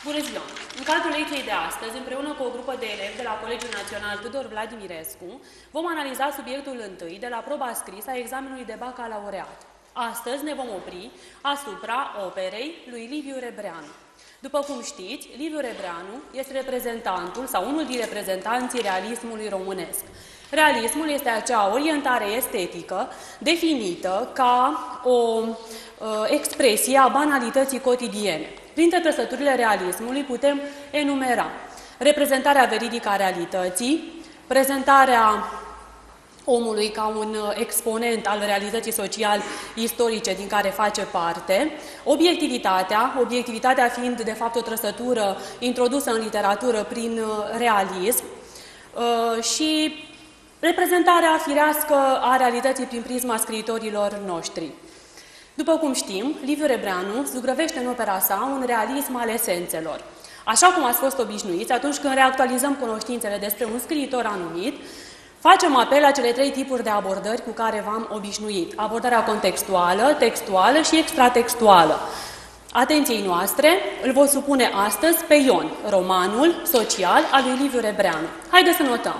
Bună ziua! În cadrul lecției de astăzi, împreună cu o grupă de elevi de la Colegiul Național Tudor Vladimirescu, vom analiza subiectul întâi de la proba scrisă a examenului de bacalaureat. Astăzi ne vom opri asupra operei lui Liviu Rebreanu. După cum știți, Liviu Rebreanu este reprezentantul sau unul din reprezentanții realismului românesc. Realismul este acea orientare estetică definită ca o expresie a banalității cotidiene. Printre trăsăturile realismului putem enumera reprezentarea veridică a realității, prezentarea omului ca un exponent al realității social-istorice din care face parte, obiectivitatea fiind de fapt o trăsătură introdusă în literatură prin realism și reprezentarea firească a realității prin prisma scriitorilor noștri. După cum știm, Liviu Rebreanu zugrăvește în opera sa un realism al esențelor. Așa cum ați fost obișnuiți, atunci când reactualizăm cunoștințele despre un scriitor anumit, facem apel la cele trei tipuri de abordări cu care v-am obișnuit. Abordarea contextuală, textuală și extratextuală. Atenției noastre îl voi supune astăzi pe Ion, romanul social al lui Liviu Rebreanu. Haideți să notăm.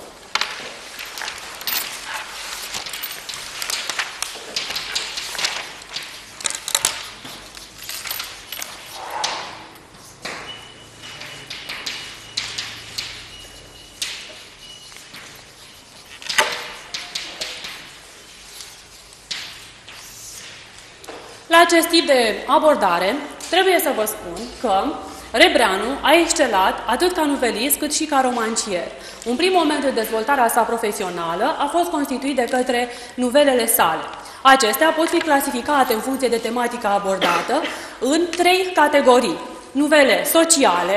La acest tip de abordare, trebuie să vă spun că Rebreanu a excelat atât ca nuvelist cât și ca romancier. Un prim moment de dezvoltare a sa profesională a fost constituit de către nuvelele sale. Acestea pot fi clasificate în funcție de tematica abordată în trei categorii. Nuvele sociale,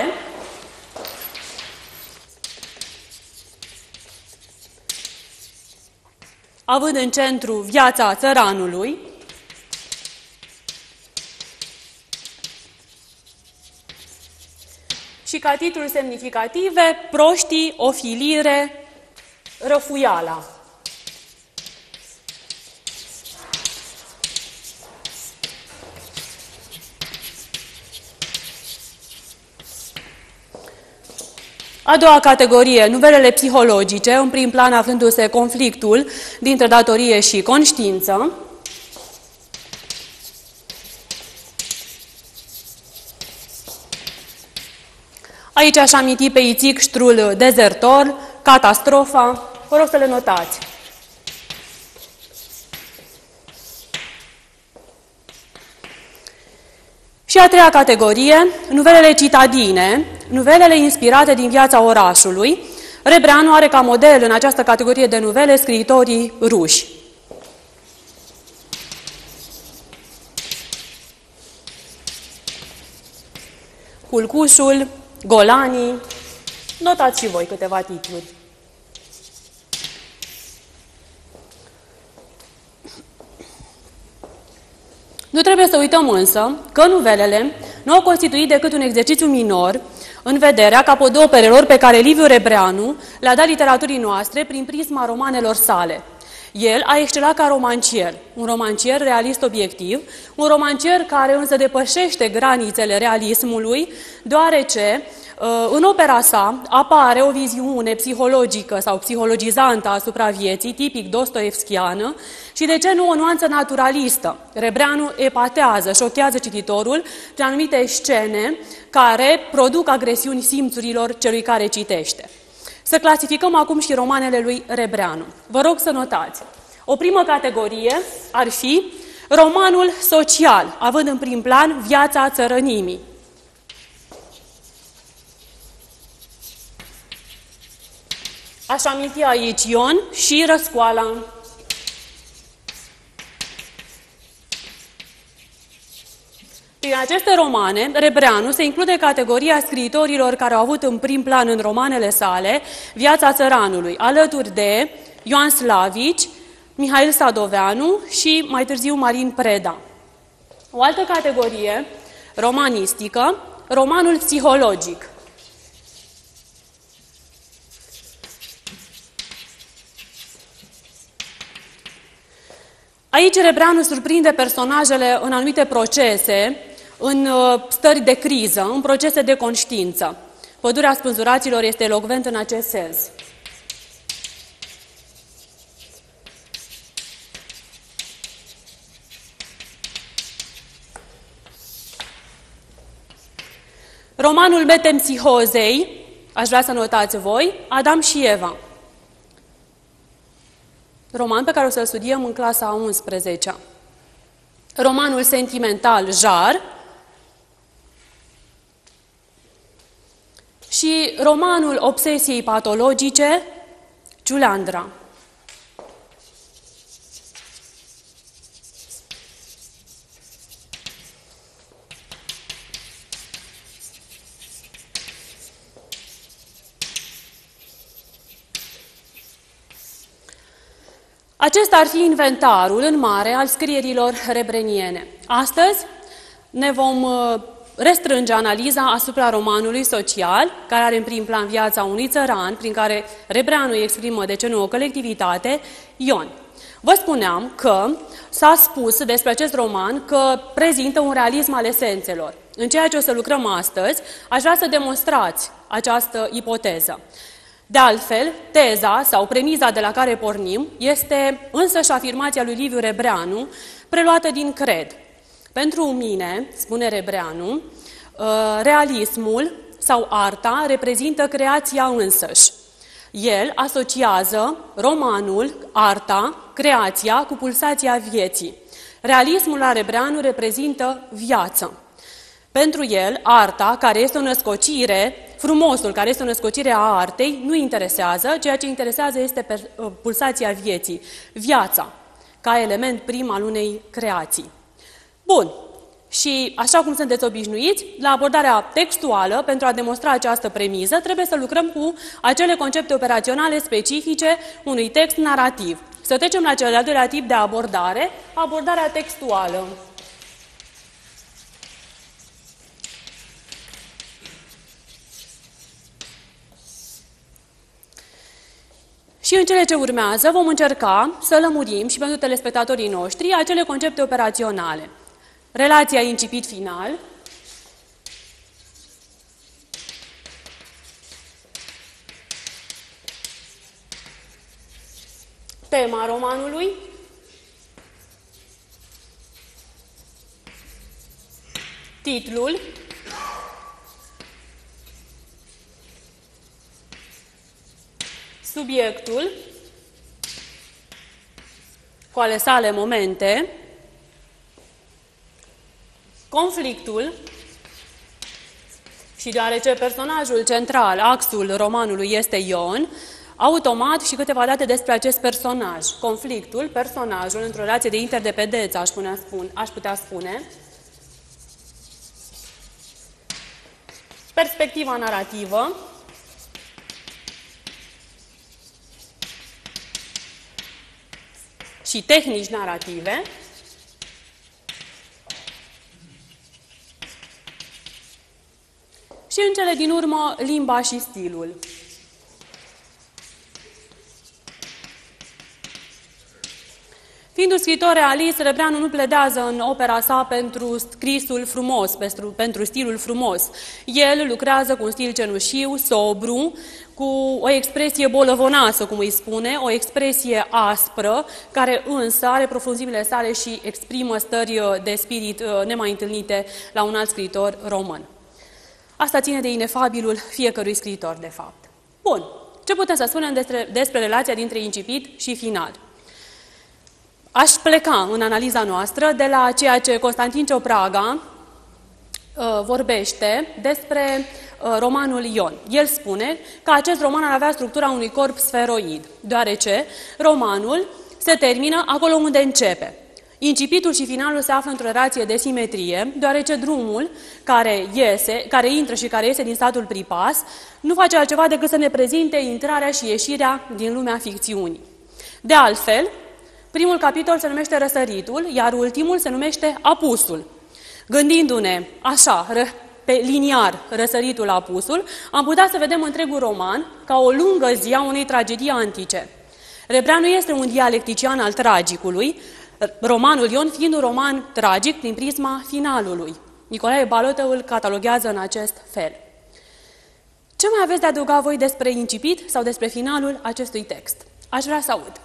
având în centru viața țăranului, și ca titluri semnificative, proștii, ofilire, răfuiala. A doua categorie, nuvelele psihologice, în prim plan aflându-se conflictul dintre datorie și conștiință. Aici aș aminti pe Ițicștrul dezertor, catastrofa. Vă rog să le notați. Și a treia categorie, nuvelele citadine, nuvelele inspirate din viața orașului. Rebreanu are ca model în această categorie de nuvele scriitorii ruși. Culcușul, Golanii, notați și voi câteva titluri. Nu trebuie să uităm însă că nuvelele nu au constituit decât un exercițiu minor în vederea capodoperelor pe care Liviu Rebreanu le-a dat literaturii noastre prin prisma romanelor sale. El a excelat ca romancier, un romancier realist obiectiv, un romancier care însă depășește granițele realismului, deoarece în opera sa apare o viziune psihologică sau psihologizantă asupra vieții, tipic dostoevskiană, și de ce nu o nuanță naturalistă. Rebreanu epatează, șochează cititorul prin anumite scene care produc agresiuni simțurilor celui care citește. Să clasificăm acum și romanele lui Rebreanu. Vă rog să notați. O primă categorie ar fi romanul social, având în prim plan viața țărănimii. Aș aminti aici Ion și Răscoala. Prin aceste romane, Rebreanu se include categoria scriitorilor care au avut în prim plan în romanele sale viața țăranului, alături de Ioan Slavici, Mihail Sadoveanu și mai târziu Marin Preda. O altă categorie romanistică, romanul psihologic. Aici Rebreanu surprinde personajele în anumite procese în stări de criză, în procese de conștiință. Pădurea spânzuraților este elocvent în acest sens. Romanul Metempsihozei, aș vrea să notați voi, Adam și Eva. Roman pe care o să-l studiem în clasa a 11-a. Romanul sentimental Jar și romanul obsesiei patologice Ciulandra. Acesta ar fi inventarul în mare al scrierilor rebreniene. Astăzi ne vom restrânge analiza asupra romanului social, care are în prim plan viața unui țăran, prin care Rebreanu îi exprimă, de ce nu, o colectivitate, Ion. Vă spuneam că s-a spus despre acest roman că prezintă un realism al esențelor. În ceea ce o să lucrăm astăzi, aș vrea să demonstrați această ipoteză. De altfel, teza sau premiza de la care pornim este însăși afirmația lui Liviu Rebreanu, preluată din Cred. Pentru mine, spune Rebreanu, realismul sau arta reprezintă creația însăși. El asociază romanul, arta, creația cu pulsația vieții. Realismul la Rebreanu reprezintă viață. Pentru el, arta, care este o născocire, frumosul, care este o născocire a artei, nu interesează, ceea ce interesează este pulsația vieții, viața, ca element prim al unei creații. Bun, și așa cum sunteți obișnuiți, la abordarea textuală, pentru a demonstra această premiză, trebuie să lucrăm cu acele concepte operaționale specifice unui text narrativ. Să trecem la cel de-al doilea tip de abordare, abordarea textuală. Și în cele ce urmează vom încerca să lămurim și pentru telespectatorii noștri acele concepte operaționale. Relația incipit-final, tema romanului, titlul, subiectul, cu ale sale momente, conflictul și deoarece personajul central, axul romanului este Ion, automat și câteva date despre acest personaj. Conflictul, personajul, într-o relație de interdependență, aș putea spune, perspectiva narrativă, și tehnici narrative, și în cele din urmă limba și stilul. Fiind un scriitor realist, Rebreanu nu pledează în opera sa pentru scrisul frumos, pentru stilul frumos. El lucrează cu un stil cenușiu, sobru, cu o expresie bolăvonașă, cum îi spune, o expresie aspră, care însă are profunzimile sale și exprimă stări de spirit nemai întâlnite la un alt scriitor român. Asta ține de inefabilul fiecărui scriitor, de fapt. Bun, ce putem să spunem despre relația dintre incipit și final? Aș pleca în analiza noastră de la ceea ce Constantin Ciopraga vorbește despre romanul Ion. El spune că acest roman ar avea structura unui corp sferoid, deoarece romanul se termină acolo unde începe. Incipitul și finalul se află într-o relație de simetrie, deoarece drumul care intră și care iese din statul pripas nu face altceva decât să ne prezinte intrarea și ieșirea din lumea ficțiunii. De altfel, primul capitol se numește Răsăritul, iar ultimul se numește Apusul. Gândindu-ne așa, pe liniar, Răsăritul, Apusul, am putea să vedem întregul roman ca o lungă zi a unei tragedii antice. Rebreanu este un dialectician al tragicului, romanul Ion fiind un roman tragic prin prisma finalului. Nicolae Balotă îl cataloghează în acest fel. Ce mai aveți de adăugat voi despre incipit sau despre finalul acestui text? Aș vrea să aud.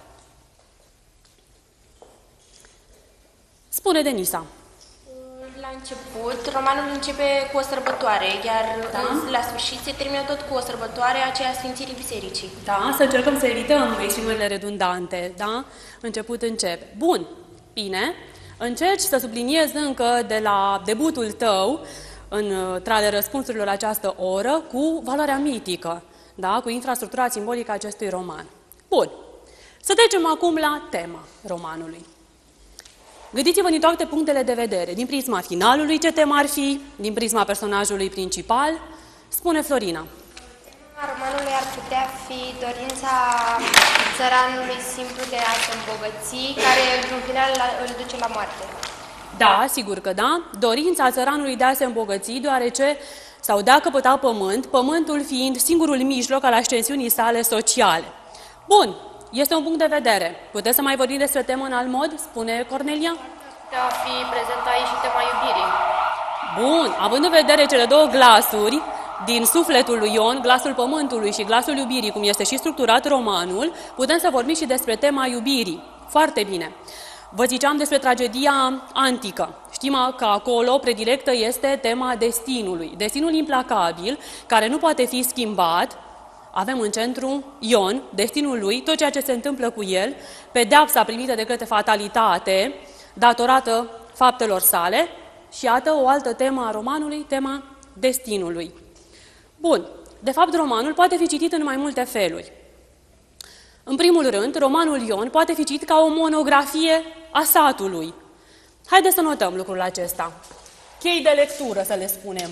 Spune Denisa. La început, romanul începe cu o sărbătoare, iar la sfârșit se termină tot cu o sărbătoare, aceea a Sfințirii Bisericii. Da, să încercăm să evităm exprimerile redundante, da? Început începe. Bun, bine. Încerci să subliniezi încă de la debutul tău, între ale răspunsurilor la această oră, cu valoarea mitică, da? Cu infrastructura simbolică a acestui roman. Bun. Să trecem acum la tema romanului. Gândiți-vă din toate punctele de vedere, din prisma finalului, ce temă ar fi, din prisma personajului principal. Spune Florina. Tema romanului ar putea fi dorința țăranului simplu de a se îmbogăți, care în final îl duce la moarte. Da, sigur că da. Dorința țăranului de a se îmbogăți, deoarece sau de a căpăta pământ, pământul fiind singurul mijloc al ascensiunii sale sociale. Bun. Este un punct de vedere. Puteți să mai vorbim despre temă în alt mod? Spune Cornelia. Putea fi prezentă aici și tema iubirii. Bun. Având în vedere cele două glasuri din sufletul lui Ion, glasul pământului și glasul iubirii, cum este și structurat romanul, putem să vorbim și despre tema iubirii. Foarte bine. Vă ziceam despre tragedia antică. Știm că acolo predilectă este tema destinului. Destinul implacabil, care nu poate fi schimbat. Avem în centru Ion, destinul lui, tot ceea ce se întâmplă cu el, pedeapsa primită de către fatalitate, datorată faptelor sale, și iată o altă temă a romanului, tema destinului. Bun, de fapt romanul poate fi citit în mai multe feluri. În primul rând, romanul Ion poate fi citit ca o monografie a satului. Haideți să notăm lucrul acesta. Chei de lectură, să le spunem.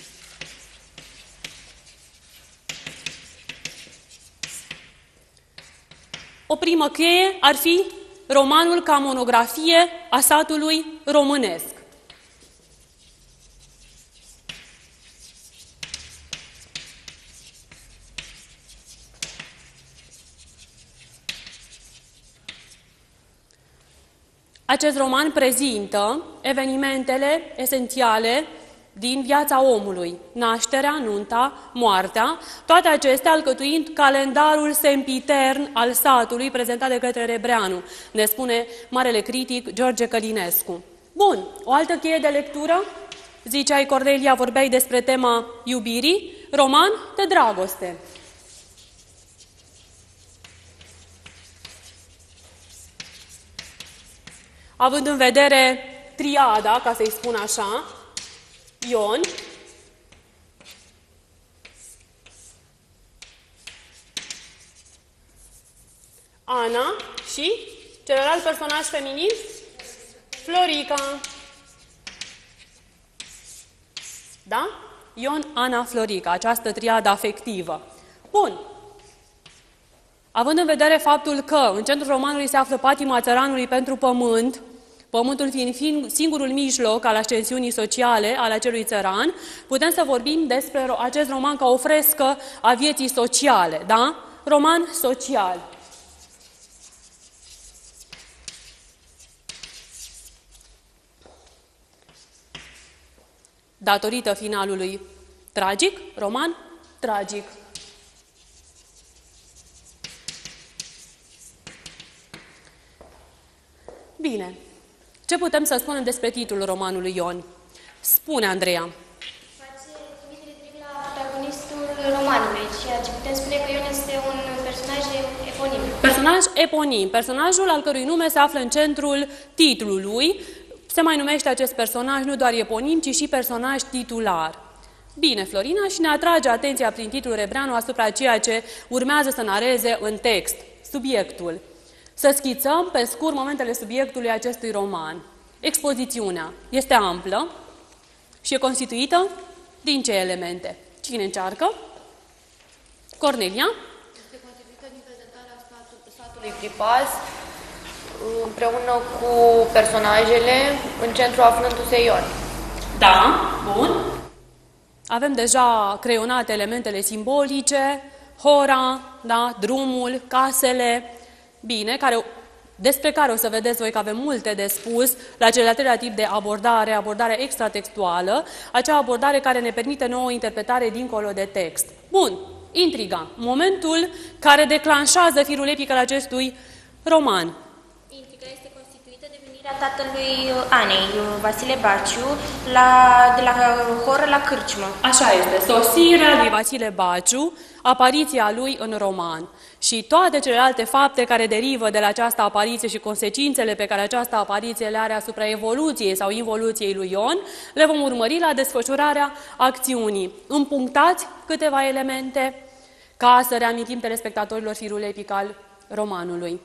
O primă cheie ar fi romanul ca monografie a satului românesc. Acest roman prezintă evenimentele esențiale din viața omului, nașterea, nunta, moartea, toate acestea alcătuind calendarul sempitern al satului prezentat de către Rebreanu, ne spune marele critic George Călinescu. Bun, o altă cheie de lectură, ziceai Cornelia, vorbeai despre tema iubirii, roman de dragoste. Având în vedere triada, ca să-i spun așa, Ion, Ana și celălalt personaj feminin, Florica. Da? Ion, Ana, Florica, această triadă afectivă. Bun. Având în vedere faptul că în centrul romanului se află patima țăranului pentru pământ, pământul fiind singurul mijloc al ascensiunii sociale al acelui țăran, putem să vorbim despre acest roman ca o frescă a vieții sociale, da? Roman social. Datorită finalului tragic, roman tragic. Bine. Ce putem să spunem despre titlul romanului Ion? Spune, Andreea. Face trimitere direct la protagonistul romanului, ceea ce putem spune că Ion este un personaj eponim. Personaj eponim. Personajul al cărui nume se află în centrul titlului. Se mai numește acest personaj nu doar eponim, ci și personaj titular. Bine, Florina, și ne atrage atenția prin titlul Rebreanu asupra ceea ce urmează să nareze în text, subiectul. Să schițăm pe scurt momentele subiectului acestui roman. Expozițiunea este amplă și e constituită din ce elemente? Cine încearcă? Cornelia? Este constituită din prezentarea satului Pripas, împreună cu personajele, în centru aflându-se Ion. Da, bun. Avem deja creionate elementele simbolice, hora, da, drumul, casele, bine, care despre care o să vedeți voi că avem multe de spus la cel de-al treilea tip de abordare, abordarea extratextuală, acea abordare care ne permite nouă o interpretare dincolo de text. Bun, intriga, momentul care declanșează firul epic al acestui roman. Intriga este constituită de venirea tatălui Anei, Vasile Baciu, de la horă la cârciumă. Așa este, sosirea lui Vasile Baciu, apariția lui în roman. Și toate celelalte fapte care derivă de la această apariție și consecințele pe care această apariție le are asupra evoluției sau involuției lui Ion, le vom urmări la desfășurarea acțiunii. Împunctați câteva elemente ca să reamintim telespectatorilor firul epic al romanului.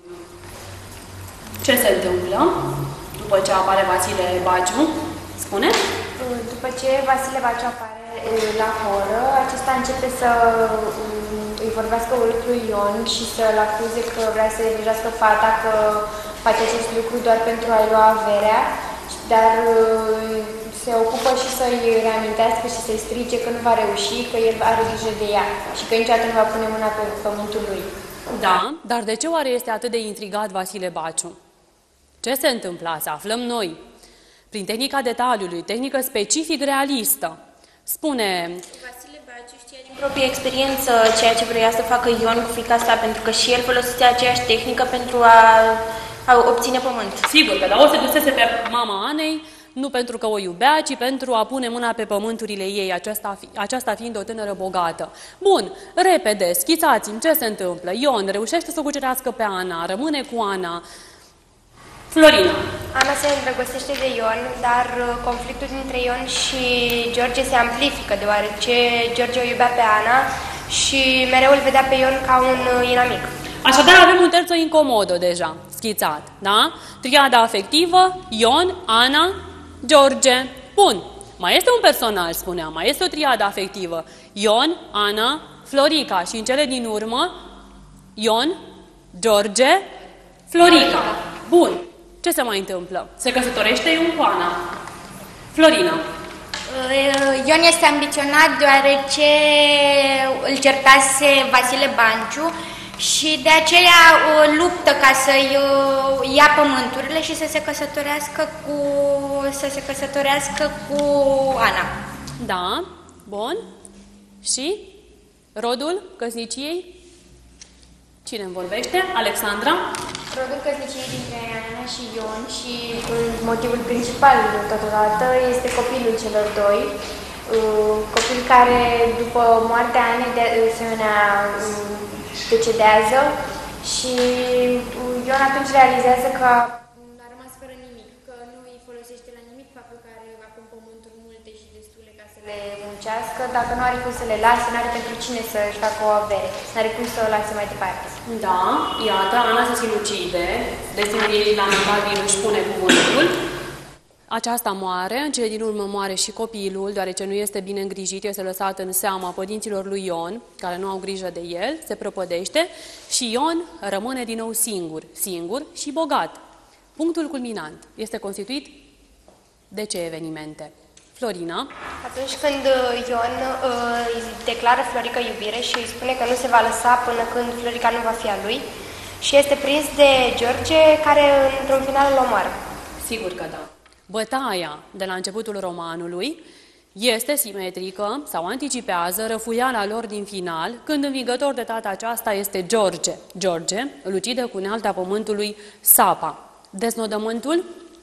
Ce se întâmplă după ce apare Vasile Baciu? Spune? După ce Vasile Baciu apare la horă, acesta începe să îi vorbească urât lui Ion și să-l acuze că vrea să neglijească fata, că face acest lucru doar pentru a-i lua averea, dar se ocupă și să-i reamintească și să-i strige că nu va reuși, că el are grijă de ea și că niciodată nu va pune mâna pe pământul lui. Da, dar de ce oare este atât de intrigat Vasile Baciu? Ce se întâmplă? Să aflăm noi. Prin tehnica detaliului, tehnică specific realistă. Spune... Vasile Baciu știa din proprie experiență ceea ce vrea să facă Ion cu fiica sa, pentru că și el folosea aceeași tehnică pentru a obține pământ. Sigur că o se dusese pe mama Anei, nu pentru că o iubea, ci pentru a pune mâna pe pământurile ei, aceasta fiind o tânără bogată. Bun, repede, schițați-mi ce se întâmplă. Ion reușește să o cucerească pe Ana, rămâne cu Ana. Florina. Ana se îndrăgostește de Ion, dar conflictul dintre Ion și George se amplifică, deoarece George o iubea pe Ana și mereu îl vedea pe Ion ca un inamic. Așadar avem un terțo incomodo deja, schițat, da? Triada afectivă, Ion, Ana, George. Bun, mai este un personaj, spuneam, mai este o triadă afectivă. Ion, Ana, Florica și în cele din urmă, Ion, George, Florica. Bun. Ce se mai întâmplă? Se căsătorește Ion cu Ana. Florina. Ion este ambiționat deoarece îl certase Vasile Baciu și de aceea luptă ca să-i ia pământurile și să se căsătorească cu Ana. Da, bun. Și rodul căsniciei? Cine îmi vorbește? Alexandra? Rodul căsniciei dintre Ana și Ion și motivul principal totodată este copilul celor doi. Copil care după moartea Anei de asemenea decedează și Ion atunci realizează că a rămas fără nimic, că nu îi folosește la nimic faptul că are acum pământuri multe și destule ca să le muncească, dacă nu are cum să le lase, nu are pentru cine să-și facă o avere, nu are cum să o lase mai departe. Da, iată, Ana se sinucide, destinul ei lamentabil își pune cuvântul. Aceasta moare, în cele din urmă moare și copilul, deoarece nu este bine îngrijit, este lăsat în seama părinților lui Ion, care nu au grijă de el, se prăpădește și Ion rămâne din nou singur și bogat. Punctul culminant este constituit de ce evenimente? Florina? Atunci când Ion îi declară Florica iubire și îi spune că nu se va lăsa până când Florica nu va fi a lui și este prins de George, care într-un final îl omoară. Sigur că da. Bătaia de la începutul romanului este simetrică sau anticipează răfuiala lor din final, când învingător de data aceasta este George. George îl ucide cu unealta pământului Sapa. Deznodământul?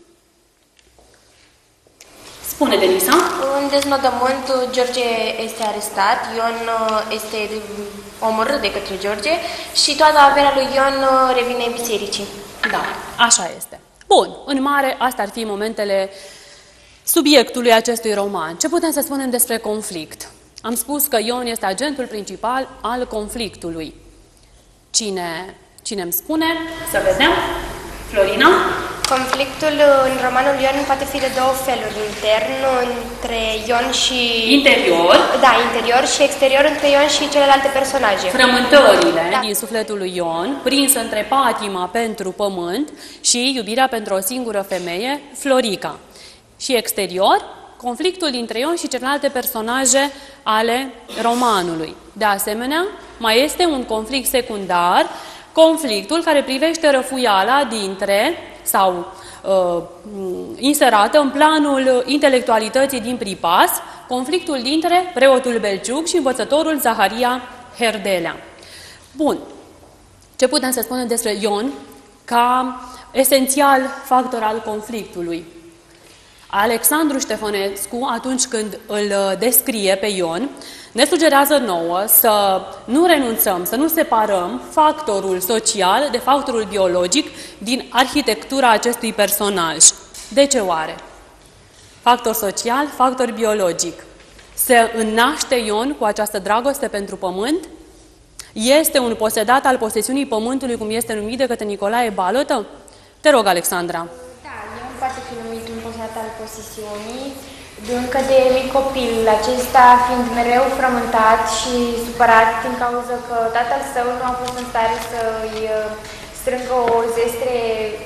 Spune, Denisa. În deznodământ, George este arestat, Ion este omorât de către George și toată averea lui Ion revine bisericii. Da, așa este. Bun, în mare, astea ar fi momentele subiectului acestui roman. Ce putem să spunem despre conflict? Am spus că Ion este agentul principal al conflictului. Cine îmi spune? Să vedem. Florina? Conflictul în romanul Ion poate fi de două feluri, intern între Ion și... Interior? Da, interior și exterior între Ion și celelalte personaje. Frământările din sufletul lui Ion, prins între patima pentru pământ și iubirea pentru o singură femeie, Florica. Și exterior, conflictul dintre Ion și celelalte personaje ale romanului. De asemenea, mai este un conflict secundar conflictul care privește răfuiala dintre, sau inserată în planul intelectualității din Pripas, conflictul dintre preotul Belciug și învățătorul Zaharia Herdelea. Bun. Ce putem să spunem despre Ion ca esențial factor al conflictului? Alexandru Ștefănescu, atunci când îl descrie pe Ion, ne sugerează nouă să nu renunțăm, să nu separăm factorul social de factorul biologic din arhitectura acestui personaj. De ce oare? Factor social, factor biologic. Se înnaște Ion cu această dragoste pentru pământ? Este un posedat al posesiunii pământului, cum este numit de către Nicolae Balotă? Te rog, Alexandra. Da, Ion poate fi numit un posedat al posesiunii, încă de mic copil, acesta fiind mereu frământat și supărat din cauza că tatăl său nu a fost în stare să-i strângă o zestre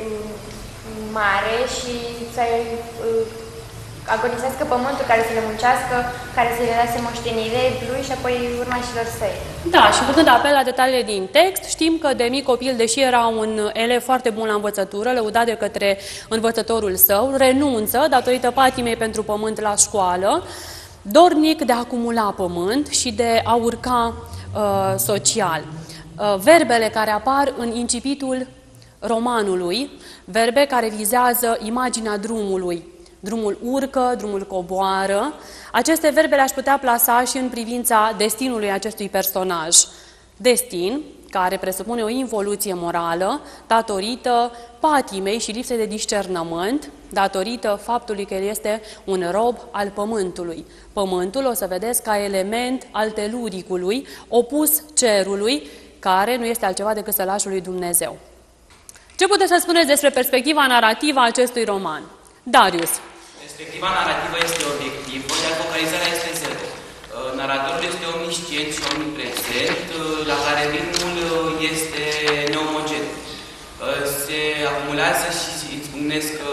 mare și să-i agonisească pământul, care să le muncească, care să le lase moștenire lui și apoi urmașilor săi. Da, și făcând apel la detaliile din text, știm că de mic copil, deși era un elev foarte bun la învățătură, lăudat de către învățătorul său, renunță, datorită patimei pentru pământ, la școală, dornic de a acumula pământ și de a urca social. Verbele care apar în incipitul romanului, verbe care vizează imaginea drumului, drumul urcă, drumul coboară. Aceste verbe le-aș putea plasa și în privința destinului acestui personaj. Destin, care presupune o involuție morală, datorită patimei și lipsei de discernământ, datorită faptului că el este un rob al pământului. Pământul, o să vedeți, ca element al teluricului, opus cerului, care nu este altceva decât sălașul lui Dumnezeu. Ce puteți să spuneți despre perspectiva narrativă a acestui roman? Darius. Perspectiva narrativă este obiectivă, iar focalizarea este zero. Naratorul este omniscient și omniprezent, la care ritmul este neomogen. Se acumulează și spuneți că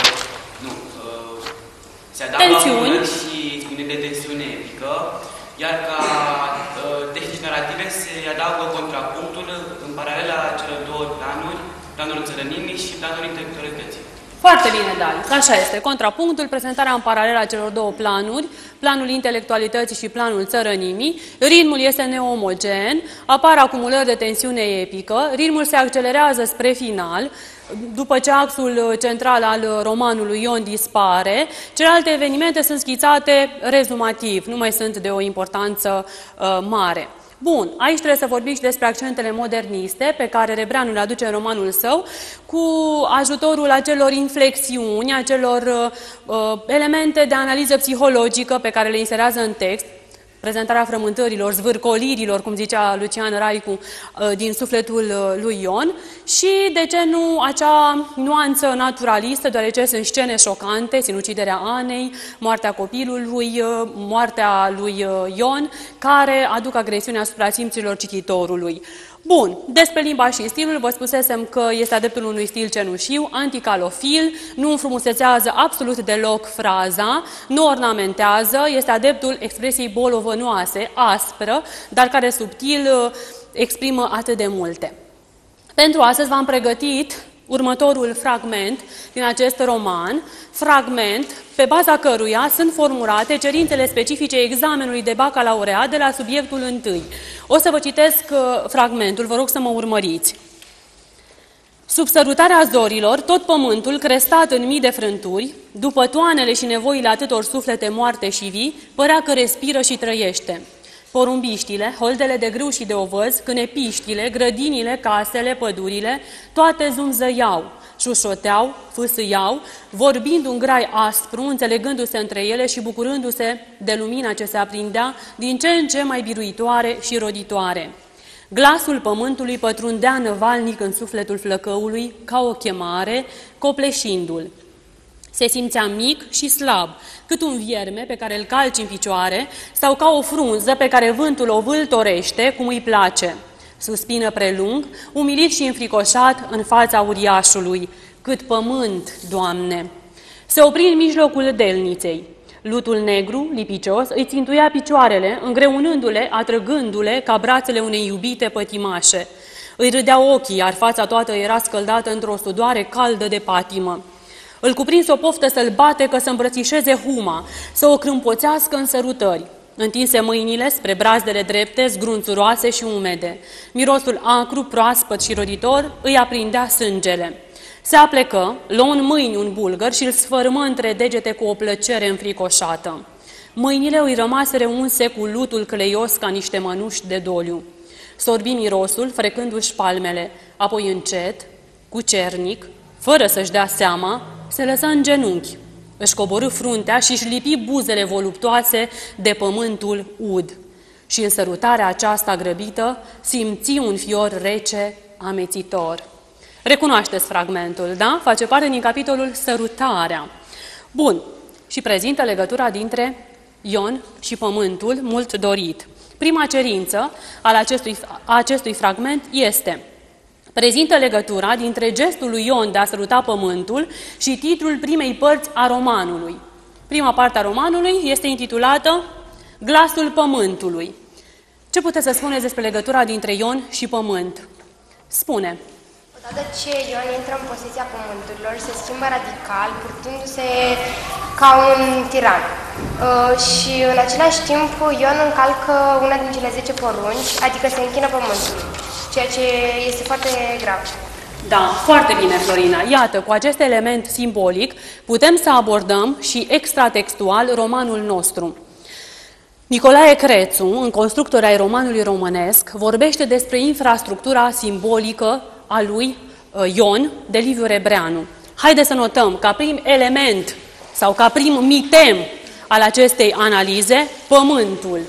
se adaugă și spune de tensiune epică, iar ca tehnici narrative se adaugă contrapunctul în paralel la celor două planuri, planul țărănimii și planul intelectualității. Foarte bine, Darius. Așa este. Contrapunctul, prezentarea în paralel a celor două planuri, planul intelectualității și planul țărănimii. Ritmul este neomogen, apar acumulări de tensiune epică, ritmul se accelerează spre final, după ce axul central al romanului Ion dispare. Celelalte evenimente sunt schițate rezumativ, nu mai sunt de o importanță mare. Bun, aici trebuie să vorbim și despre accentele moderniste pe care Rebreanu le aduce în romanul său, cu ajutorul acelor inflexiuni, acelor elemente de analiză psihologică pe care le inserează în text, prezentarea frământărilor, zvârcolirilor, cum zicea Lucian Raicu, din sufletul lui Ion, și, de ce nu, acea nuanță naturalistă, deoarece sunt scene șocante, sinuciderea Anei, moartea copilului, moartea lui Ion, care aduc agresiunea asupra simțurilor cititorului. Bun, despre limba și stilul vă spusesem că este adeptul unui stil cenușiu, anticalofil, nu înfrumusețează absolut deloc fraza, nu ornamentează, este adeptul expresiei bolovănoase, aspră, dar care subtil exprimă atât de multe. Pentru astăzi v-am pregătit următorul fragment din acest roman, fragment pe baza căruia sunt formulate cerințele specifice examenului de bacalaureat de la subiectul 1. O să vă citesc fragmentul, vă rog să mă urmăriți. Sub sărutarea zorilor, tot pământul, crestat în mii de frânturi, după toanele și nevoile atâtor suflete moarte și vii, părea că respiră și trăiește. Porumbiștile, holdele de grâu și de ovăz, cânepiștile, grădinile, casele, pădurile, toate zumzăiau, șușoteau, fâsâiau, vorbind un grai aspru, înțelegându-se între ele și bucurându-se de lumina ce se aprindea din ce în ce mai biruitoare și roditoare. Glasul pământului pătrundea năvalnic în sufletul flăcăului, ca o chemare, copleșindu-l. Se simțea mic și slab, cât un vierme pe care îl calci în picioare sau ca o frunză pe care vântul o vâltorește cum îi place. Suspină prelung, umilit și înfricoșat în fața uriașului. Cât pământ, Doamne! Se opri în mijlocul delniței. Lutul negru, lipicios, îi țintuia picioarele, îngreunându-le, atrăgându-le ca brațele unei iubite pătimașe. Îi râdeau ochii, iar fața toată era scăldată într-o sudoare caldă de patimă. Îl cuprinse o poftă să-l bate, că să îmbrățișeze Huma, să o crâmpoțească în sărutări. Întinse mâinile spre brazdele drepte, zgrunțuroase și umede. Mirosul acru, proaspăt și roditor îi aprindea sângele. Se aplecă, luă în mâini un bulgăr și îl sfărâmă între degete cu o plăcere înfricoșată. Mâinile îi rămaseră unse cu lutul cleios ca niște mănuși de doliu. Sorbi mirosul, frecându-și palmele, apoi încet, cu cernic, fără să-și dea seama, se lăsă în genunchi. Își coborâ fruntea și își lipi buzele voluptoase de pământul ud. Și în sărutarea aceasta grăbită simți un fior rece, amețitor. Recunoașteți fragmentul, da? Face parte din capitolul Sărutarea. Bun. Și prezintă legătura dintre Ion și pământul mult dorit. Prima cerință a acestui fragment este: prezintă legătura dintre gestul lui Ion de a săruta pământul și titlul primei părți a romanului. Prima parte a romanului este intitulată Glasul pământului. Ce puteți să spuneți despre legătura dintre Ion și pământ? Spune. Odată ce Ion intră în posesia pământurilor, se schimbă radical, purtându-se ca un tiran. Și în același timp, Ion încalcă una din cele 10 porunci, adică se închină pământului, ceea ce este foarte grav. Da, foarte bine, Florina. Iată, cu acest element simbolic putem să abordăm și extratextual romanul nostru. Nicolae Crețu, în Constructori ai romanului românesc, vorbește despre infrastructura simbolică a lui Ion de Liviu Rebreanu. Haideți să notăm ca prim element sau ca prim mitem al acestei analize, pământul.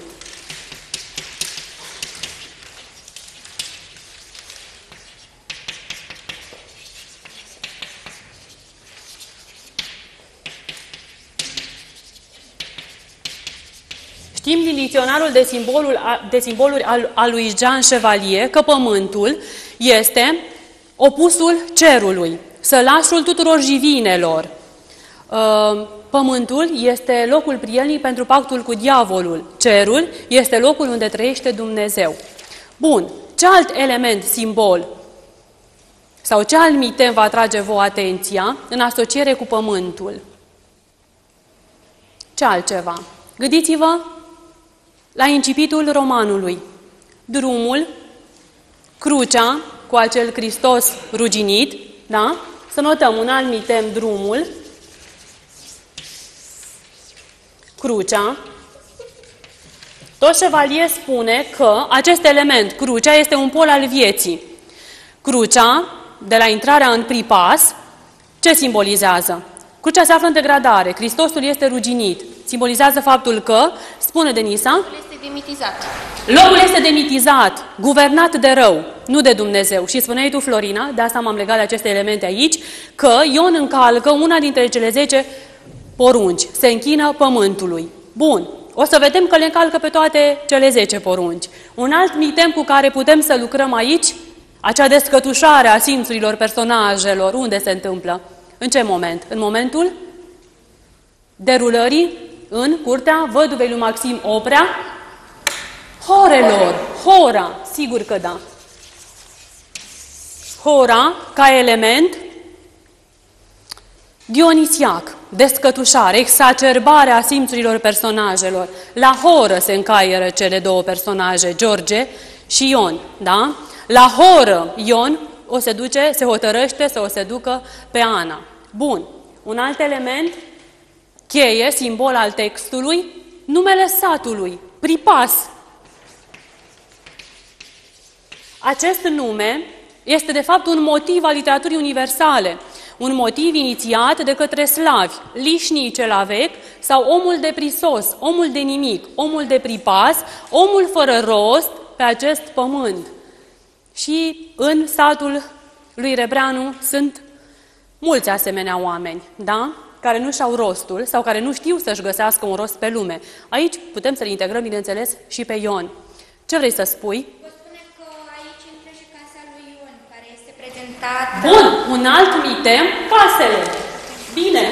Știm din dicționarul de simboluri al lui Jean Chevalier că pământul este opusul cerului, sălașul tuturor jivinelor. Pământul este locul prielnic pentru pactul cu diavolul. Cerul este locul unde trăiește Dumnezeu. Bun, ce alt element, simbol sau ce alt mitem va atrage vouă atenția în asociere cu pământul? Ce altceva? Gândiți-vă la incipitul romanului. Drumul, crucea cu acel Hristos ruginit, da? Să notăm un alt mitem, drumul, crucea. Tot Chevalier spune că acest element, crucea, este un pol al vieții. Crucea, de la intrarea în pripas, ce simbolizează? Crucea se află în degradare, Hristosul este ruginit. Simbolizează faptul că, spune Denisa, Locul este demitizat. Locul este demitizat, guvernat de rău, nu de Dumnezeu. Și spuneai tu, Florina, de asta m-am legat de aceste elemente aici, că Ion încalcă una dintre cele 10 porunci, se închină pământului. Bun, o să vedem că le încalcă pe toate cele 10 porunci. Un alt mitem cu care putem să lucrăm aici, acea descătușare a simțurilor personajelor, unde se întâmplă? În ce moment? În momentul derulării în curtea văduvei lui Maxim Oprea horelor. Hora, sigur că da. Hora ca element dionisiac, descătușare, exacerbare a simțurilor personajelor. La horă se încaieră cele două personaje, George și Ion, da? La horă Ion se hotărăște să o seducă pe Ana. Bun. Un alt element cheie, simbol al textului, numele satului, Pripas. Acest nume este de fapt un motiv al literaturii universale, un motiv inițiat de către slavi, lișnii cel vechi sau omul de prisos, omul de nimic, omul de pripas, omul fără rost pe acest pământ. Și în satul lui Rebreanu sunt mulți asemenea oameni, da? Care nu și-au rostul sau care nu știu să-și găsească un rost pe lume. Aici putem să-l integrăm, bineînțeles, și pe Ion. Ce vrei să spui? Vă spune că aici intră și casa lui Ion, care este prezentată... Bun, un alt mitem, casele. Bine.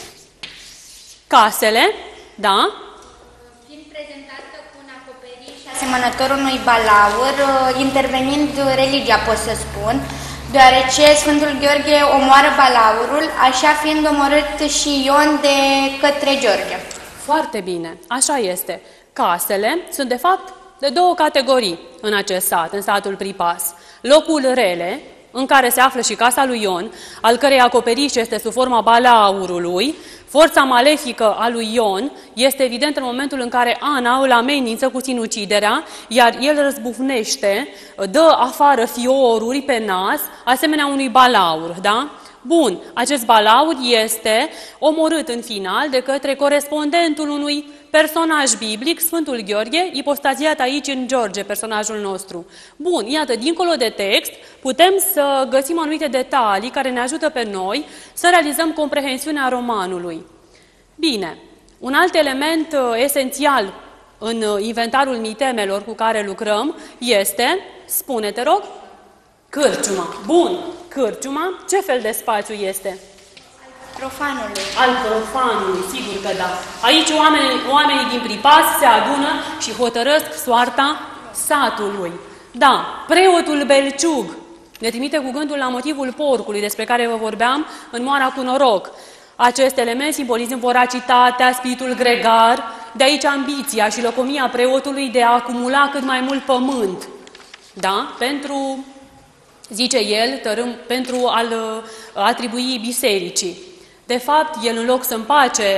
Casele, da? Fiind prezentată cu un acoperiș asemănător unui balaur, intervenind religia, pot să spun, deoarece Sfântul Gheorghe omoară balaurul, așa fiind omorât și Ion de către George. Foarte bine, așa este. Casele sunt de fapt de două categorii în acest sat, în satul Pripas. Locul rele, în care se află și casa lui Ion, al cărei acoperiș este sub forma balaurului. Forța malefică a lui Ion este evident în momentul în care Ana îl amenință cu sinuciderea, iar el răzbufnește, dă afară fioruri pe nas, asemenea unui balaur, da? Bun, acest balaur este omorât în final de către corespondentul unui personaj biblic, Sfântul Gheorghe, ipostaziat aici în George, personajul nostru. Bun, iată, dincolo de text, putem să găsim anumite detalii care ne ajută pe noi să realizăm comprehensiunea romanului. Bine, un alt element esențial în inventarul mitemelor cu care lucrăm este, spune, te rog, cârciuma. Bun, cârciuma, ce fel de spațiu este? Profanului. Al profanului, sigur că da. Aici oamenii din Pripas se adună și hotărăsc soarta satului. Da, preotul Belciug ne trimite cu gândul la motivul porcului despre care vă vorbeam în Moara cu noroc. Acest element simbolizând voracitatea, spiritul gregar, de aici ambiția și lăcomia preotului de a acumula cât mai mult pământ. Da? Pentru, zice el, pentru a-l atribui bisericii. De fapt, el în loc să împace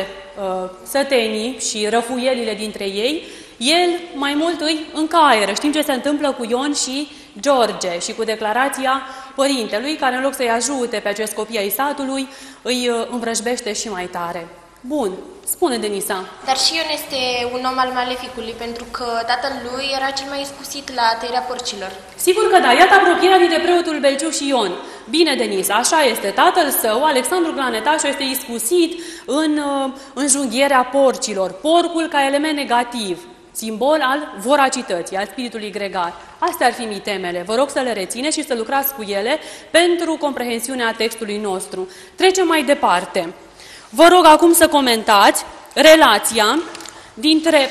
sătenii și răfuielile dintre ei, el mai mult îi încaieră. Știm ce se întâmplă cu Ion și George și cu declarația părintelui, care în loc să-i ajute pe acest copii ai satului, îi învrăjbește și mai tare. Bun, spune, Denisa. Dar și Ion este un om al maleficului, pentru că tatăl lui era cel mai iscusit la tăierea porcilor. Sigur că da, iată apropierea dintre preotul Belciug și Ion. Bine, Denisa, așa este. Tatăl său, Alexandru Glanetașu, este iscusit în înjunghierea porcilor. Porcul ca element negativ, simbol al voracității, al spiritului gregar. Astea ar fi mitemele. Vă rog să le rețineți și să lucrați cu ele pentru comprehensiunea textului nostru. Trecem mai departe. Vă rog acum să comentați relația dintre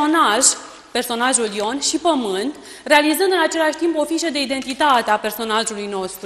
personajul Ion și pământ, realizând în același timp o fișă de identitate a personajului nostru.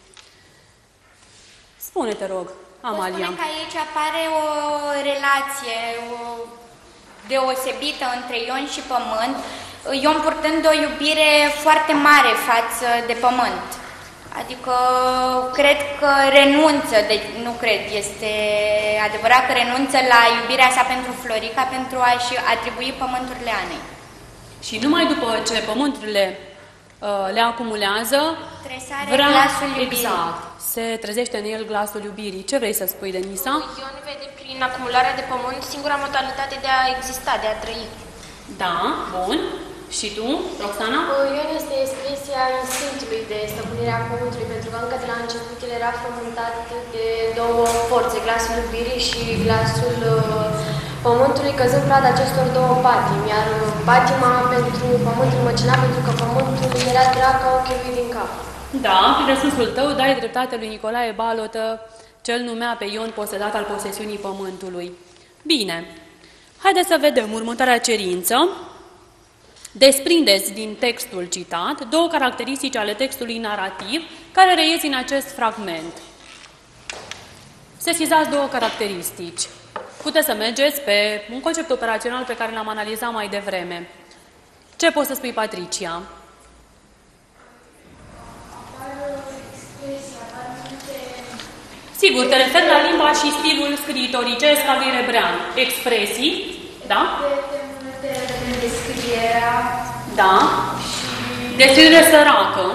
Spune-te, rog, Amalia. Spune că aici apare o relație deosebită între Ion și pământ, Ion purtând o iubire foarte mare față de pământ. Adică cred că renunță, deci nu cred, este adevărat că renunță la iubirea sa pentru Florica pentru a-și atribui pământurile Anei. Și numai după ce pământurile le acumulează, vrea glasul iubirii. Exact, se trezește în el glasul iubirii. Ce vrei să spui, Denisa? Ion vede prin acumularea de pământ singura modalitate de a exista, de a trăi. Da, bun. Și tu, Roxana? Ion este expresia instinctului de stăpânire a pământului, pentru că încă de la început el era frământat de două forțe, glasul iubirii și glasul pământului, căzând prada acestor două patimi, iar patima pentru pământul măcina, pentru că pământul era drag ca ochiul lui din cap. Da, prin răspunsul tău dai dreptate lui Nicolae Balotă, cel numea pe Ion posedat al posesiunii pământului. Bine, haideți să vedem următoarea cerință. Desprindeți din textul citat două caracteristici ale textului narrativ care reies în acest fragment. Sesizați două caracteristici. Puteți să mergeți pe un concept operațional pe care l-am analizat mai devreme. Ce poți să spui, Patricia? Sigur, te referi la limba și stilul scriitoricesc al lui Rebrean. Expresii, da? Descrierea. Da. Descriere săracă.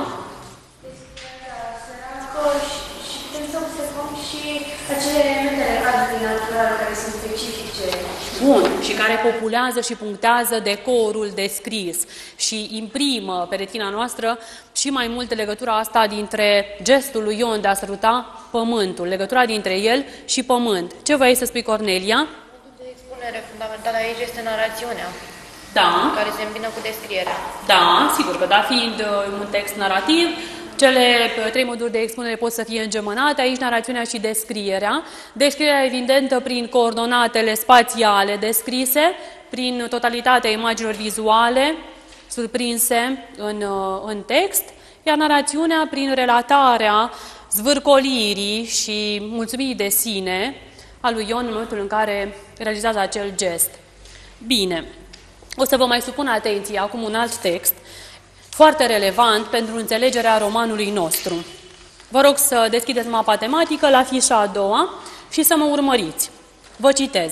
Și putem să observăm și acele elemente ale cadrului natural care sunt specifice. Bun, și care populează și punctează decorul descris și imprimă pe retina noastră și mai mult legătura asta dintre gestul lui Ion de a săruta pământul, legătura dintre el și pământ. Ce vrei să spui, Cornelia? Modul de expunere fundamental aici este narațiunea. Da. Care se îmbină cu descrierea. Da, sigur că da, fiind un text narrativ, cele trei moduri de expunere pot să fie îngemănate, aici narațiunea și descrierea. Descrierea evidentă prin coordonatele spațiale descrise, prin totalitatea imaginilor vizuale, surprinse în text, iar narațiunea prin relatarea zvârcolirii și mulțumirii de sine a lui Ion în momentul în care realizează acel gest. Bine, o să vă mai supun atenție acum un alt text foarte relevant pentru înțelegerea romanului nostru. Vă rog să deschideți mapa tematică la fișa a doua și să mă urmăriți. Vă citez.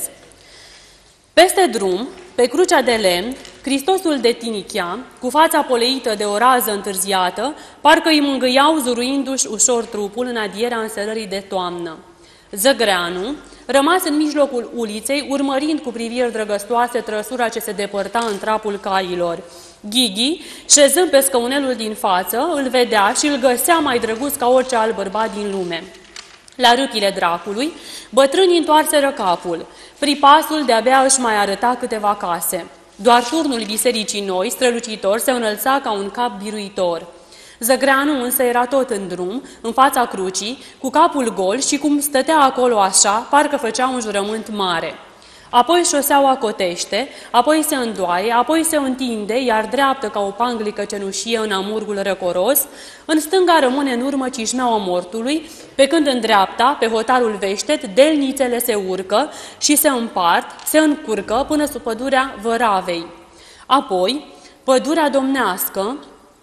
Peste drum, pe crucea de lemn, Hristosul de tinichea, cu fața poleită de o rază întârziată, parcă îi mângâiau zuruindu-și ușor trupul în adierea înserării de toamnă. Zăgreanu, rămas în mijlocul uliței, urmărind cu priviri drăgăstoase trăsura ce se depărta în trapul cailor. Ghighi, șezând pe scaunelul din față, îl vedea și îl găsea mai drăguț ca orice alt bărbat din lume. La râpile dracului, bătrânii întoarseră capul. Pripasul de-abia își mai arăta câteva case. Doar turnul bisericii noi, strălucitor, se înălța ca un cap biruitor. Zăgreanu însă era tot în drum, în fața crucii, cu capul gol și cum stătea acolo așa, parcă făcea un jurământ mare. Apoi șoseaua cotește, apoi se îndoaie, apoi se întinde, iar dreaptă ca o panglică cenușie în amurgul răcoros, în stânga rămâne în urmă cișmeaua mortului, pe când în dreapta, pe hotarul veștet, delnițele se urcă și se împart, se încurcă până sub pădurea Văravei. Apoi, pădurea domnească,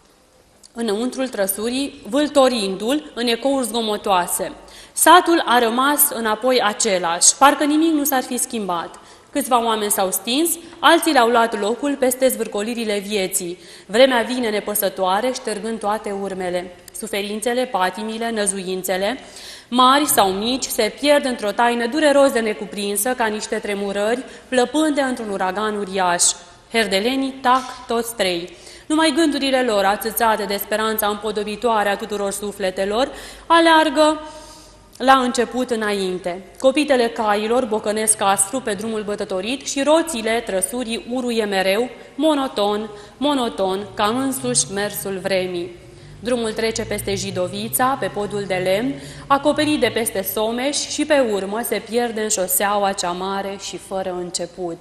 înăuntrul trăsurii, vâltorindu-l în ecouri zgomotoase. Satul a rămas înapoi același, parcă nimic nu s-ar fi schimbat. Câțiva oameni s-au stins, alții le-au luat locul peste zvârcolirile vieții. Vremea vine nepăsătoare, ștergând toate urmele. Suferințele, patimile, năzuințele, mari sau mici, se pierd într-o taină dureros de necuprinsă, ca niște tremurări, plăpânde într-un uragan uriaș. Herdelenii tac toți trei. Numai gândurile lor, ațățate de speranța împodobitoare a tuturor sufletelor, aleargă la început înainte. Copitele cailor bocănesc aspru pe drumul bătătorit și roțile trăsurii uruie mereu, monoton, monoton, ca însuși mersul vremii. Drumul trece peste Jidovița, pe podul de lemn, acoperit de peste Someș și pe urmă se pierde în șoseaua cea mare și fără început.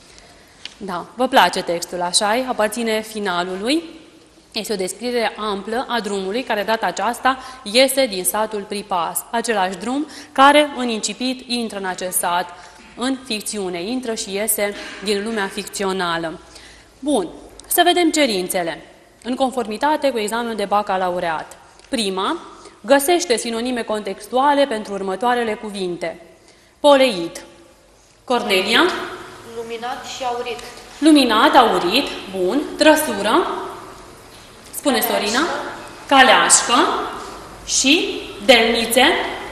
Da, vă place textul, așa-i? Aparține finalului. Este o descriere amplă a drumului care, data aceasta, iese din satul Pripas. Același drum care, în incipit, intră în acest sat, în ficțiune. Intră și iese din lumea ficțională. Bun, să vedem cerințele. În conformitate cu examenul de bacalaureat. Prima, găsește sinonime contextuale pentru următoarele cuvinte. Poleit. Cornelia? Luminat și aurit. Luminat, aurit, bun. Trăsură? Spune Sorina. Caleașcă. Și delnițe?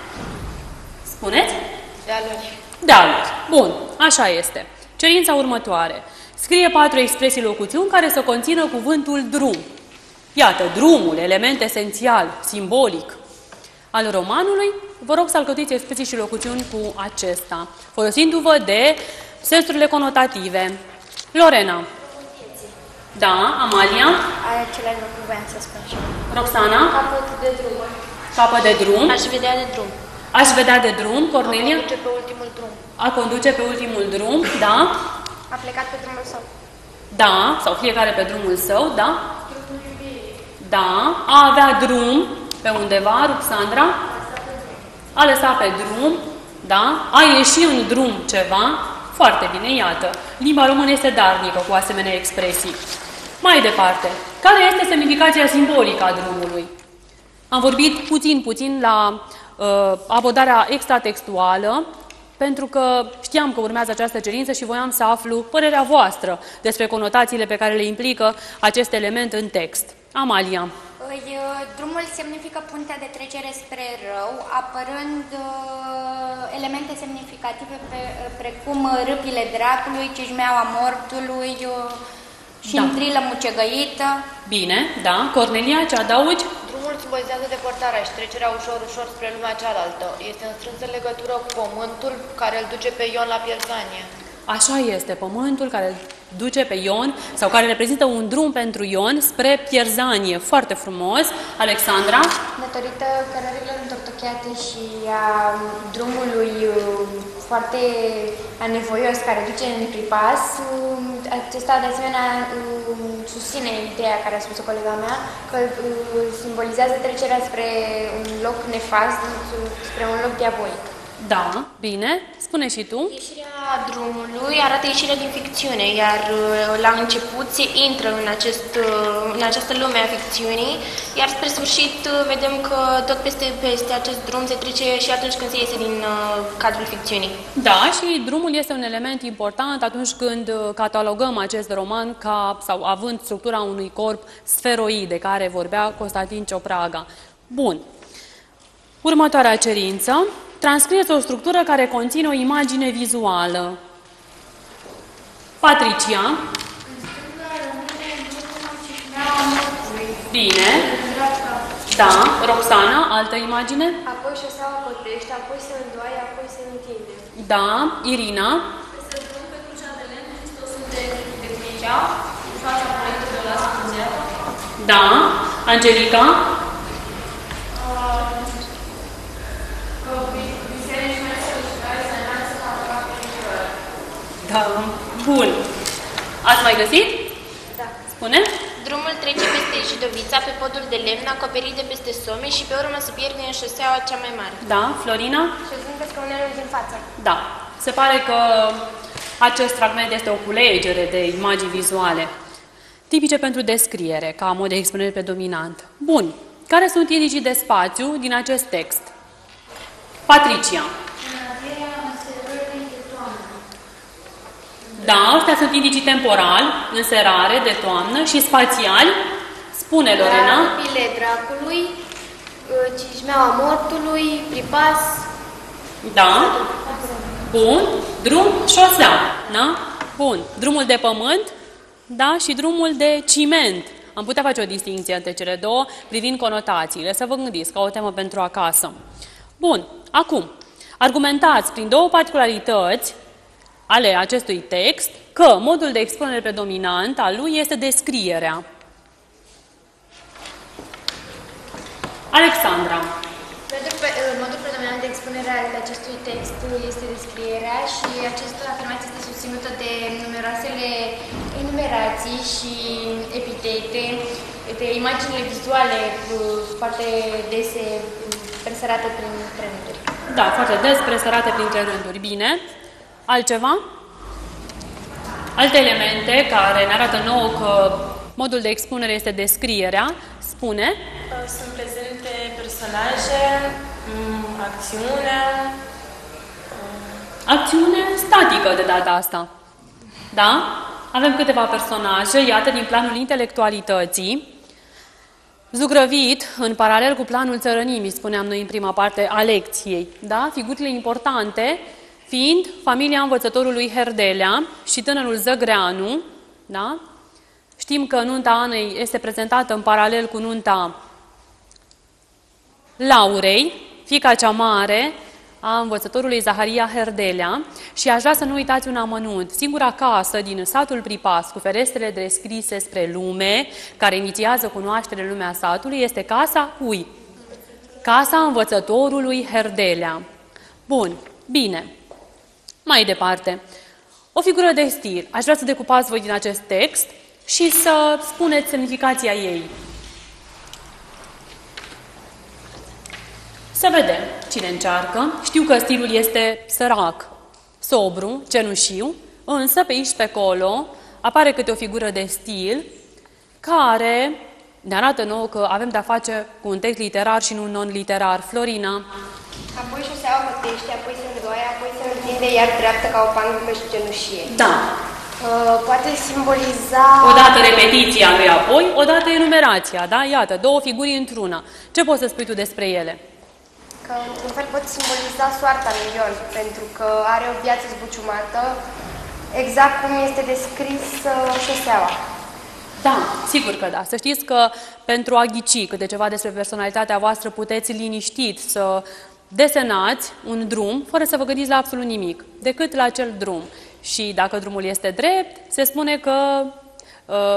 Spuneți? Dealuri. Dealuri. Bun, așa este. Cerința următoare. Scrie 4 expresii locuțiuni care să conțină cuvântul drum. Iată, drumul, element esențial, simbolic al romanului. Vă rog să alcătuiți expresii și locuțiuni cu acesta, folosindu-vă de sensurile conotative. Lorena. Da, Amalia. Același lucru voiam să spun și eu. Roxana. Capăt de drum. Capăt de drum. Aș vedea de drum. Aș vedea de drum. Cornelia. A conduce pe ultimul drum. A conduce pe ultimul drum, da. A plecat pe drumul său. Da, sau fiecare pe drumul său, da. Da, a avea drum pe undeva, Ruxandra. A lăsat pe drum, da. A ieși în drum ceva. Foarte bine, iată. Limba română este darnică cu asemenea expresii. Mai departe, care este semnificația simbolică a drumului? Am vorbit puțin la abordarea extratextuală, pentru că știam că urmează această cerință și voiam să aflu părerea voastră despre conotațiile pe care le implică acest element în text. Amalia. Drumul semnifică puntea de trecere spre rău, apărând elemente semnificative precum râpile dracului, cișmeaua mortului și întrilă mucegăită. Bine, da. Cornelia, ce adaugi? Drumul simbolizează depărtarea și trecerea ușor spre lumea cealaltă. Este în strânsă legătură cu pământul care îl duce pe Ion la pierzanie. Așa este, pământul care îl duce pe Ion, sau care reprezintă un drum pentru Ion spre pierzanie. Foarte frumos. Alexandra? Datorită cărărilor întortocheate și a drumului foarte anevoios care duce în pripas. Acesta de asemenea susține ideea care a spus-o colega mea, că simbolizează trecerea spre un loc nefast, spre un loc diabolic. Da, bine. Spune și tu. Ieșirea drumului arată ieșirea din ficțiune, iar la început se intră în această lume a ficțiunii, iar spre sfârșit vedem că tot peste acest drum se trece și atunci când se iese din cadrul ficțiunii. Da, și drumul este un element important atunci când catalogăm acest roman sau având structura unui corp sferoid, de care vorbea Constantin Ciopraga. Bun. Următoarea cerință. Transcrieți o structură care conține o imagine vizuală. Patricia. Bine. Da. Roxana, altă imagine? Apoi șoseaua cotește, apoi se îndoaie, apoi se întinde. Da. Irina. Da. Angelica. Da. Bun. Ați mai găsit? Da. Spune? Drumul trece peste Jidovița, pe podul de lemn, acoperit de peste some și pe urmă se pierde în șoseaua cea mai mare. Da. Florina? Șezând pe scaunelul din față. Da. Se pare că acest fragment este o culegere de imagini vizuale tipice pentru descriere, ca mod de expunere predominant. Bun. Care sunt indicii de spațiu din acest text? Patricia. Da, ăstea sunt indicii temporali, înserare, de toamnă și spațiali. Spune, Lorena. Aripile dracului, cijmeaua mortului, pripas. Da. Bun. Drum, șosea. Da? Bun. Drumul de pământ, da, și drumul de ciment. Am putea face o distinție între cele două privind conotațiile. Să vă gândiți, ca o temă pentru acasă. Bun. Acum, argumentați prin două particularități ale acestui text că modul de expunere predominant al lui este descrierea. Alexandra. Modul predominant de expunere al acestui text este descrierea și această afirmație este susținută de numeroasele enumerații și epitete, de imaginile vizuale foarte dese presărate prin rânduri. Da, foarte des presărate printre rânduri. Bine. Altceva? Alte elemente care ne arată nouă că modul de expunere este descrierea. Spune. Sunt prezente personaje, acțiune. Acțiune statică de data asta. Da? Avem câteva personaje, iată, din planul intelectualității, zugrăvit în paralel cu planul țărănimii, spuneam noi în prima parte a lecției. Da? Figurile importante fiind familia învățătorului Herdelea și tânărul Zăgreanu. Da? Știm că nunta Anei este prezentată în paralel cu nunta Laurei, fiica cea mare a învățătorului Zaharia Herdelea, și aș vrea să nu uitați un amănunt. Singura casă din satul Pripas, cu ferestrele descrise spre lume, care inițiază cunoașterea în lumea satului, este casa cui? Casa învățătorului Herdelea. Bun, bine. Mai departe. O figură de stil. Aș vrea să decupați voi din acest text și să spuneți semnificația ei. Să vedem cine încearcă. Știu că stilul este sărac, sobru, cenușiu, însă pe aici pe acolo apare câte o figură de stil care ne arată nouă că avem de-a face cu un text literar și nu un non-literar. Florina. Apoi șoseaua cotește, apoi se îndoaie, apoi se întinde iar dreaptă ca o pangă și cenușie. Da. Poate simboliza... Odată repetiția lui apoi, odată enumerația, da? Iată, două figuri într-una. Ce poți să spui tu despre ele? Că, într-un fel, pot simboliza soarta lui Ion, pentru că are o viață zbuciumată, exact cum este descris șoseaua. Da, sigur că da. Să știți că pentru a ghici câte ceva despre personalitatea voastră puteți liniștit să desenați un drum fără să vă gândiți la absolut nimic, decât la acel drum. Și dacă drumul este drept, se spune că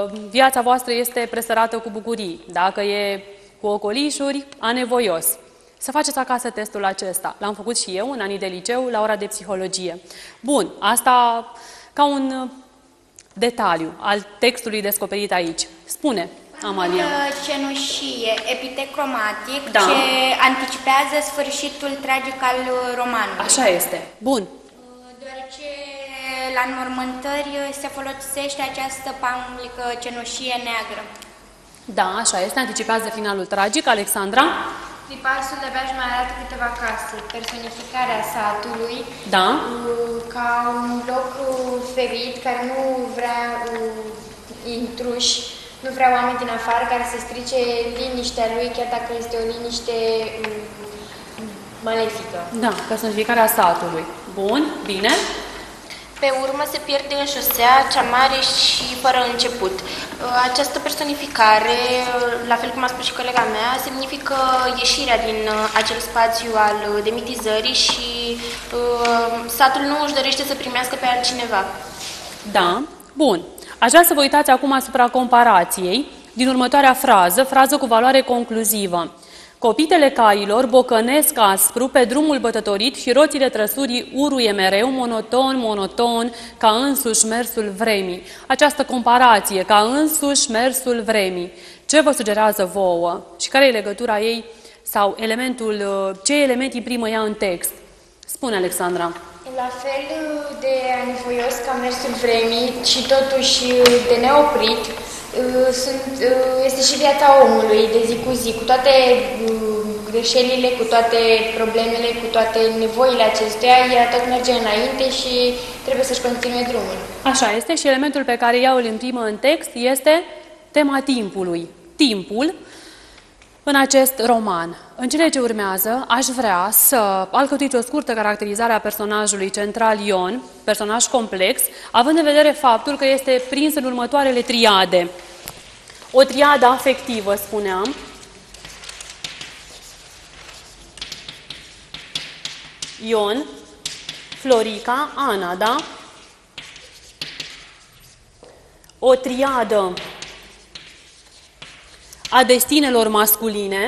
viața voastră este presărată cu bucurii. Dacă e cu ocolișuri, anevoios. Să faceți acasă testul acesta. L-am făcut și eu în anii de liceu, la ora de psihologie. Bun, asta ca un detaliu al textului descoperit aici. Spune, Amalia. Cenușie, epitet cromatic, Da. ce anticipează sfârșitul tragic al romanului. Așa este. Bun. Deoarece la înmormântări se folosește această pamulică cenușie neagră. Da, așa este. Anticipează finalul tragic. Alexandra? Pripasul de abia mai arată câteva case, personificarea satului, Da. ca un loc ferit care nu vrea intruși, nu vrea oameni din afară care să strice liniștea lui, chiar dacă este o liniște malefică. Da, personificarea satului. Bun, bine. Pe urmă se pierde în șosea cea mare și fără început. Această personificare, la fel cum a spus și colega mea, semnifică ieșirea din acel spațiu al demitizării și satul nu își dorește să primească pe altcineva. Da, bun. Aș vrea să vă uitați acum asupra comparației din următoarea frază cu valoare concluzivă. Copitele cailor bocănesc aspru pe drumul bătătorit și roțile trăsurii uruie mereu, monoton, monoton, ca însuși mersul vremii. Această comparație, ca însuși mersul vremii, ce vă sugerează vouă și care e legătura ei sau ce element imprimă ea în text? Spune, Alexandra. La fel de anevoios ca mersul vremii și totuși de neoprit, este și viața omului de zi cu zi, cu toate greșelile, cu toate problemele, cu toate nevoile acestuia, ea tot merge înainte și trebuie să-și continue drumul. Așa este și elementul pe care ea îl imprimă în text este tema timpului. Timpul în acest roman. În cele ce urmează, aș vrea să alcătuiți o scurtă caracterizare a personajului central Ion, personaj complex, având în vedere faptul că este prins în următoarele triade. O triadă afectivă, spuneam, Ion, Florica, Ana, da? O triadă a destinelor masculine,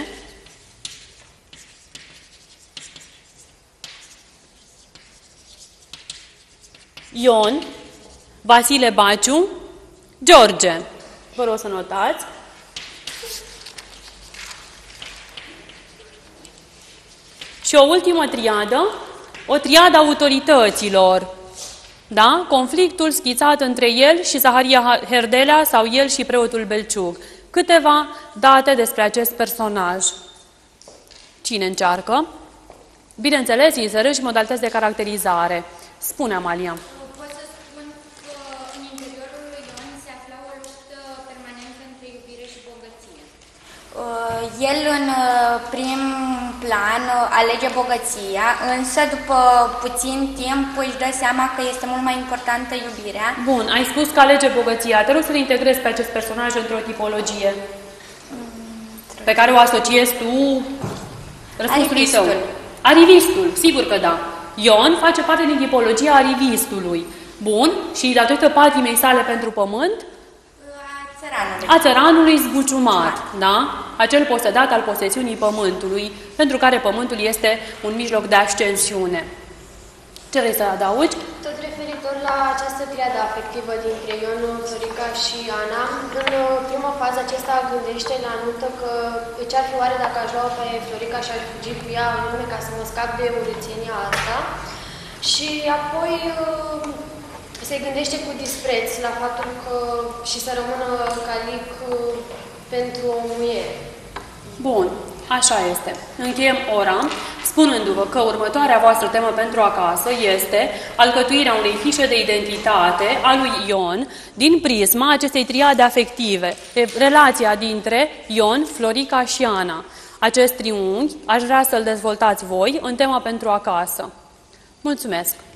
Ion, Vasile Baciu, George. Vă rog să notați. Și o ultimă triadă, o triadă autorităților. Da? Conflictul schițat între el și Zaharia Herdelea sau el și preotul Belciug. Câteva date despre acest personaj. Cine încearcă? Bineînțeles, inserând și modalități de caracterizare. Spune, Amalia. Pot să spun că în interiorul lui Ion se afla o luptă permanentă între iubire și bogăție. El în prim plan alege bogăția, însă după puțin timp își dă seama că este mult mai importantă iubirea. Bun, ai spus că alege bogăția. Te rog să-l integrezi pe acest personaj într-o tipologie pe care o asociezi tu răspunsului tău. Arivistul, sigur că da. Ion face parte din tipologia arivistului. Bun, și datorită patimei sale pentru pământ, a țăranului zbuciumat, da? Acel posedat al posesiunii pământului, pentru care pământul este un mijloc de ascensiune. Ce vrei să adaugi? Tot referitor la această triadă afectivă dintre Ion, Florica și Ana, în prima fază acesta gândește la nuntă că ce-ar fi oare dacă aș lua pe Florica și aș fugi cu ea în lume ca să mă scap de urățenia asta. Și apoi se gândește cu dispreț la faptul că și să rămână calic pentru o muiere. Bun, așa este. Încheiem ora spunându-vă că următoarea voastră temă pentru acasă este alcătuirea unei fișe de identitate a lui Ion din prisma acestei triade afective, relația dintre Ion, Florica și Ana. Acest triunghi aș vrea să-l dezvoltați voi în tema pentru acasă. Mulțumesc!